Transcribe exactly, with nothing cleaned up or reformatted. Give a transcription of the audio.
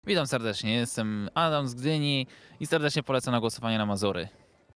Witam serdecznie, jestem Adam z Gdyni i serdecznie polecam na głosowanie na Mazury.